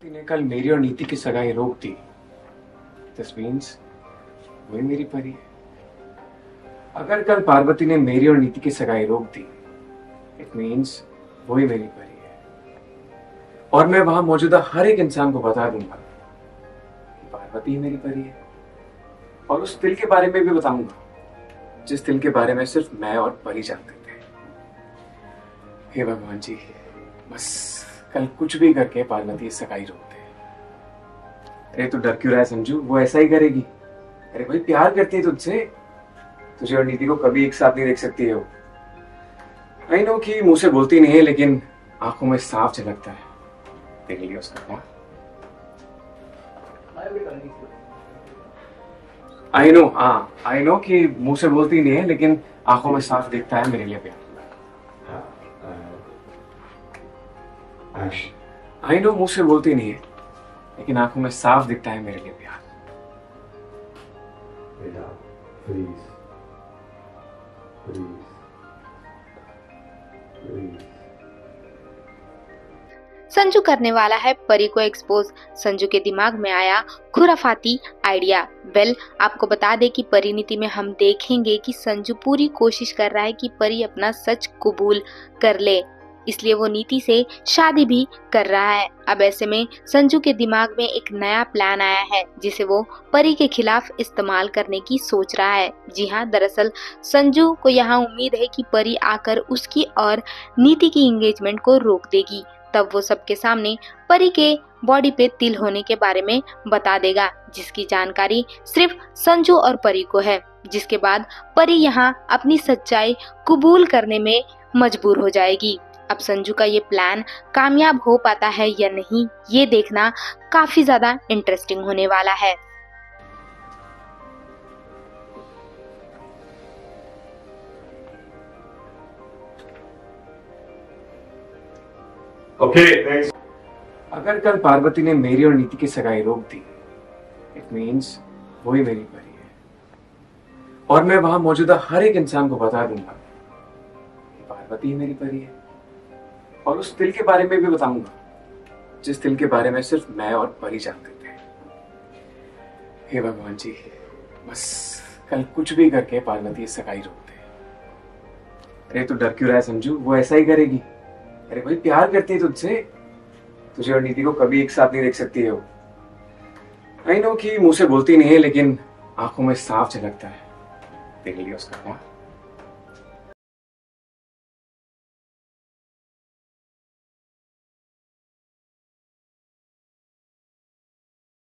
पार्वती ने कल मेरी और नीति की सगाई रोक दी। दिस मीन्स वही मेरी परी है। अगर कल पार्वती ने मेरी और नीति की सगाई रोक दी, इट मीन्स वही मेरी परी है। और मैं वहां मौजूदा हर एक इंसान को बता दूंगा कि पार्वती ही मेरी परी है। और उस दिल के बारे में भी बताऊंगा जिस दिल के बारे में सिर्फ मैं और परी जानते थे। हे भगवान जी, बस कल कुछ भी करके पार्वती सगाई रोक दे। अरे तू डर क्यों रहा है संजू? वो ऐसा ही करेगी। अरे भाई प्यार करती है तुझसे। तुझे और नीति को कभी एक साथ नहीं देख सकती है वो। आई नो कि मुंह से बोलती नहीं है, लेकिन आंखों में साफ झलकता है। देख लिया उसका क्या? आई नो कि मुंह से बोलती नहीं है, लेकिन आंखों में साफ दिखता है मेरे लिए प्यार। आई नो मुंह से बोलती नहीं है, लेकिन आंखों में साफ दिखता है मेरे लिए प्यार। Please please please. संजू करने वाला है परी को एक्सपोज। संजू के दिमाग में आया खुराफाती आइडिया। आपको बता दे कि परिणीति में हम देखेंगे कि संजू पूरी कोशिश कर रहा है कि परी अपना सच कबूल कर ले, इसलिए वो नीति से शादी भी कर रहा है। अब ऐसे में संजू के दिमाग में एक नया प्लान आया है जिसे वो परी के खिलाफ इस्तेमाल करने की सोच रहा है। जी हाँ, दरअसल संजू को यहाँ उम्मीद है कि परी आकर उसकी और नीति की एंगेजमेंट को रोक देगी। तब वो सबके सामने परी के बॉडी पे तिल होने के बारे में बता देगा, जिसकी जानकारी सिर्फ संजू और परी को है। जिसके बाद परी यहाँ अपनी सच्चाई कबूल करने में मजबूर हो जाएगी। अब संजू का ये प्लान कामयाब हो पाता है या नहीं, ये देखना काफी ज्यादा इंटरेस्टिंग होने वाला है। Okay, अगर कल पार्वती ने मेरी और नीति की सगाई रोक दी, इट मीन्स वही मेरी परी है। और मैं वहां मौजूदा हर एक इंसान को बता दूंगा कि पार्वती ही मेरी परी है। और उस दिल के बारे में भी बताऊंगा जिस दिल के बारे में सिर्फ मैं और परी जानते थे। हे भगवान जी, बस कल कुछ भी करके पार्वती सगाई रोक दे। अरे तू डर क्यों रहा है संजू? वो ऐसा ही करेगी। अरे भाई प्यार करती है तुझसे। तुझे और नीति को कभी एक साथ नहीं देख सकती है वो। आई नो कि मुंह से बोलती नहीं है, लेकिन आंखों में साफ झलकता है। देख लिया उसका क्या?